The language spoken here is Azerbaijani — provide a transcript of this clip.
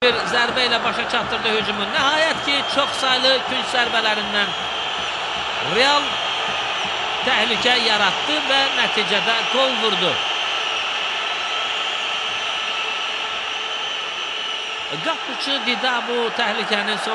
Bir zərbə ilə başa çatdırdı hücumu. Nəhayət ki, çox saylı künc zərbələrindən Real təhlükə yarattı və nəticədə gol vurdu. Qapıcı Dida bu təhlükənin